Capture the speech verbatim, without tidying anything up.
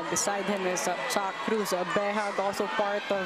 Beside him is uh, Chuck Cruz, uh, Behag, also part of